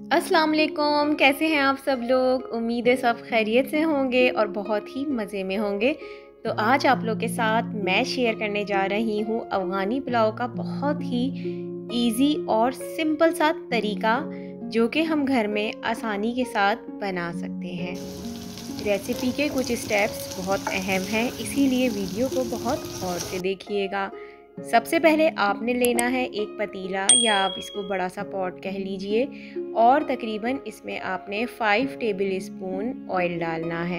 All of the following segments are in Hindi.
अस्सलाम वालेकुम, कैसे हैं आप सब लोग। उम्मीद है सब खैरियत से होंगे और बहुत ही मज़े में होंगे। तो आज आप लोग के साथ मैं शेयर करने जा रही हूँ अफ़गानी पुलाव का बहुत ही इजी और सिंपल सा तरीका, जो कि हम घर में आसानी के साथ बना सकते हैं। रेसिपी के कुछ स्टेप्स बहुत अहम हैं, इसीलिए वीडियो को बहुत गौर से देखिएगा। सबसे पहले आपने लेना है एक पतीला, या आप इसको बड़ा सा पॉट कह लीजिए, और तकरीबन इसमें आपने 5 टेबल स्पून ऑयल डालना है।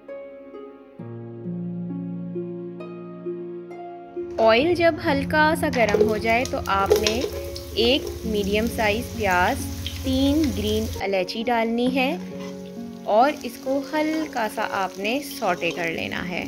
ऑयल जब हल्का सा गर्म हो जाए तो आपने एक मीडियम साइज़ प्याज, 3 ग्रीन इलायची डालनी है और इसको हल्का सा आपने सौटे कर लेना है।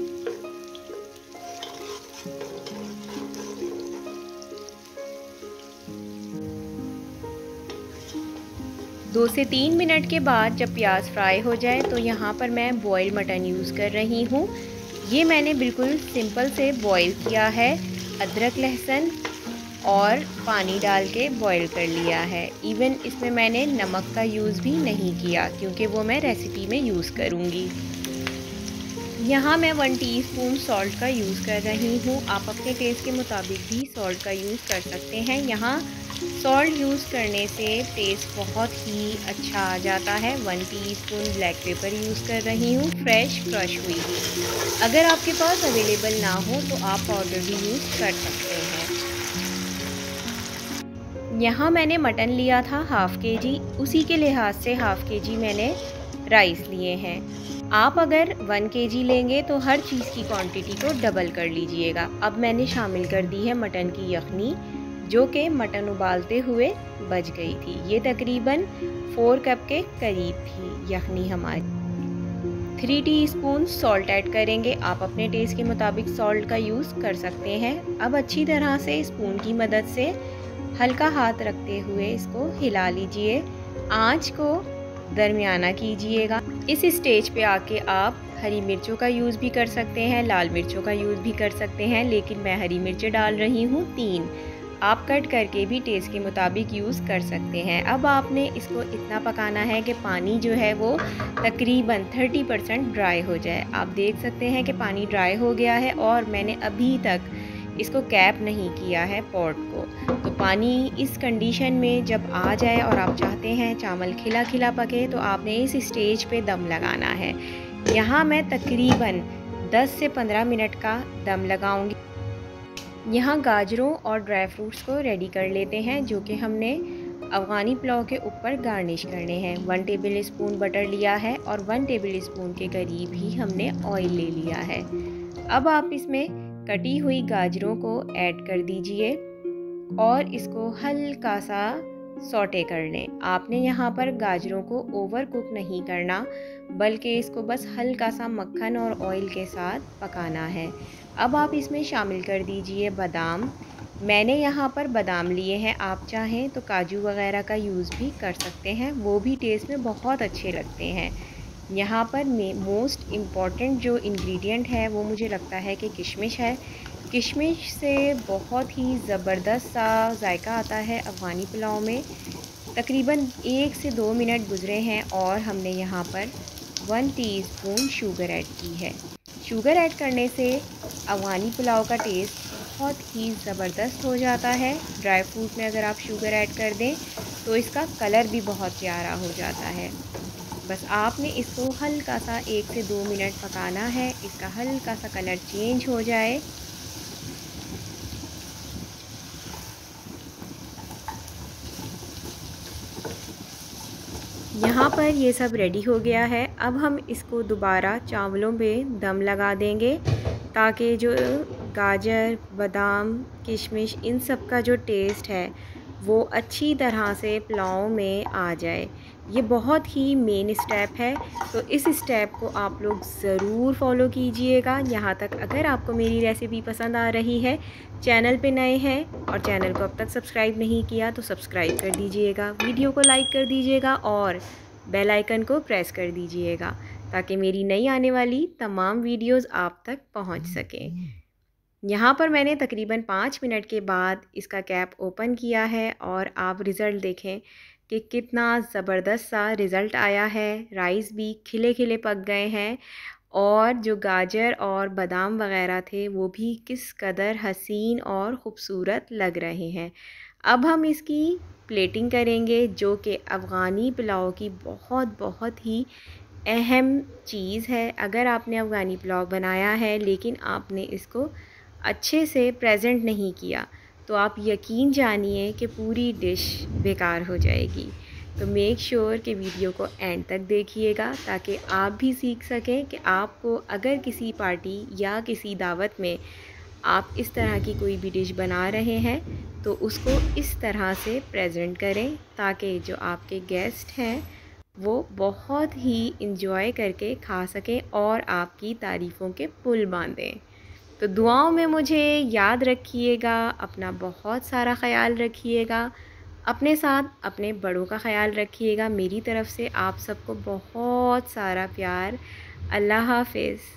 दो से 3 मिनट के बाद जब प्याज फ्राई हो जाए तो यहाँ पर मैं बॉयल मटन यूज़ कर रही हूँ। ये मैंने बिल्कुल सिंपल से बॉयल किया है, अदरक लहसुन और पानी डाल के बॉईल कर लिया है। इवन इसमें मैंने नमक का यूज़ भी नहीं किया, क्योंकि वो मैं रेसिपी में यूज़ करूँगी। यहाँ मैं 1 टीस्पून सॉल्ट का यूज़ कर रही हूँ। आप अपने टेस्ट के मुताबिक भी सॉल्ट का यूज़ कर सकते हैं। यहाँ सॉल्ट यूज़ करने से टेस्ट बहुत ही अच्छा आ जाता है। 1 टीस्पून ब्लैक पेपर यूज़ कर रही हूँ, फ्रेश क्रश हुई। अगर आपके पास अवेलेबल ना हो तो आप पाउडर भी यूज़ कर सकते हैं। यहाँ मैंने मटन लिया था हाफ़ केजी, उसी के लिहाज से हाफ़ केजी मैंने राइस लिए हैं। आप अगर 1 केजी लेंगे तो हर चीज़ की क्वांटिटी को डबल कर लीजिएगा। अब मैंने शामिल कर दी है मटन की यखनी, जो कि मटन उबालते हुए बच गई थी। ये तकरीबन 4 कप के करीब थी यखनी हमारी। 3 टीस्पून सॉल्ट ऐड करेंगे। आप अपने टेस्ट के मुताबिक सॉल्ट का यूज़ कर सकते हैं। अब अच्छी तरह से स्पून की मदद से हल्का हाथ रखते हुए इसको हिला लीजिए। आंच को दरमियाना कीजिएगा। इस स्टेज पे आके आप हरी मिर्चों का यूज़ भी कर सकते हैं, लाल मिर्चों का यूज़ भी कर सकते हैं, लेकिन मैं हरी मिर्चें डाल रही हूँ 3। आप कट करके भी टेस्ट के मुताबिक यूज़ कर सकते हैं। अब आपने इसको इतना पकाना है कि पानी जो है वो तकरीबन 30% ड्राई हो जाए। आप देख सकते हैं कि पानी ड्राई हो गया है और मैंने अभी तक इसको कैप नहीं किया है पॉट को। तो पानी इस कंडीशन में जब आ जाए और आप चाहते हैं चावल खिला खिला पके, तो आपने इस स्टेज पे दम लगाना है। यहाँ मैं तकरीबन 10 से 15 मिनट का दम लगाऊंगी। यहाँ गाजरों और ड्राई फ्रूट्स को रेडी कर लेते हैं, जो कि हमने अफ़गानी पुलाव के ऊपर गार्निश करने हैं। 1 टेबल स्पून बटर लिया है और 1 टेबल स्पून के करीब ही हमने ऑयल ले लिया है। अब आप इसमें कटी हुई गाजरों को ऐड कर दीजिए और इसको हल्का सा सौटे कर लें। आपने यहाँ पर गाजरों को ओवर कुक नहीं करना, बल्कि इसको बस हल्का सा मक्खन और ऑयल के साथ पकाना है। अब आप इसमें शामिल कर दीजिए बादाम। मैंने यहाँ पर बादाम लिए हैं, आप चाहें तो काजू वगैरह का यूज़ भी कर सकते हैं, वो भी टेस्ट में बहुत अच्छे लगते हैं। यहाँ पर मोस्ट इम्पॉर्टेंट जो इंग्रेडिएंट है वो मुझे लगता है कि किशमिश है। किशमिश से बहुत ही ज़बरदस्त सा जायका आता है अफ़गानी पुलाव में। तकरीबन 1 से 2 मिनट गुज़रे हैं और हमने यहाँ पर 1 टीस्पून शुगर ऐड की है। शुगर ऐड करने से अफ़गानी पुलाव का टेस्ट बहुत ही ज़बरदस्त हो जाता है। ड्राई फ्रूट में अगर आप शुगर ऐड कर दें तो इसका कलर भी बहुत प्यारा हो जाता है। बस आपने इसको हल्का सा 1 से 2 मिनट पकाना है। इसका हल्का सा कलर चेंज हो जाए, यहाँ पर ये सब रेडी हो गया है। अब हम इसको दोबारा चावलों पे दम लगा देंगे, ताकि जो गाजर, बादाम, किशमिश, इन सब का जो टेस्ट है वो अच्छी तरह से पुलाव में आ जाए। ये बहुत ही मेन स्टेप है, तो इस स्टेप को आप लोग ज़रूर फॉलो कीजिएगा। यहाँ तक अगर आपको मेरी रेसिपी पसंद आ रही है, चैनल पे नए हैं और चैनल को अब तक सब्सक्राइब नहीं किया तो सब्सक्राइब कर दीजिएगा, वीडियो को लाइक कर दीजिएगा और बेल आइकन को प्रेस कर दीजिएगा, ताकि मेरी नई आने वाली तमाम वीडियोस आप तक पहुंच सकें। यहाँ पर मैंने तकरीबन 5 मिनट के बाद इसका कैप ओपन किया है और आप रिज़ल्ट देखें। कि कितना ज़बरदस्त सा रिज़ल्ट आया है। राइस भी खिले खिले पक गए हैं और जो गाजर और बादाम वग़ैरह थे वो भी किस कदर हसीन और ख़ूबसूरत लग रहे हैं। अब हम इसकी प्लेटिंग करेंगे, जो कि अफ़गानी पुलाव की बहुत बहुत ही अहम चीज़ है। अगर आपने अफ़गानी पुलाव बनाया है लेकिन आपने इसको अच्छे से प्रेजेंट नहीं किया तो आप यकीन जानिए कि पूरी डिश बेकार हो जाएगी। तो मेक श्योर कि वीडियो को एंड तक देखिएगा ताकि आप भी सीख सकें कि आपको अगर किसी पार्टी या किसी दावत में आप इस तरह की कोई भी डिश बना रहे हैं तो उसको इस तरह से प्रेजेंट करें ताकि जो आपके गेस्ट हैं वो बहुत ही इंजॉय करके खा सकें और आपकी तारीफ़ों के पुल बांधें। तो दुआओं में मुझे याद रखिएगा, अपना बहुत सारा ख़याल रखिएगा, अपने साथ अपने बड़ों का ख़याल रखिएगा। मेरी तरफ़ से आप सबको बहुत सारा प्यार। अल्लाह हाफ़िज़।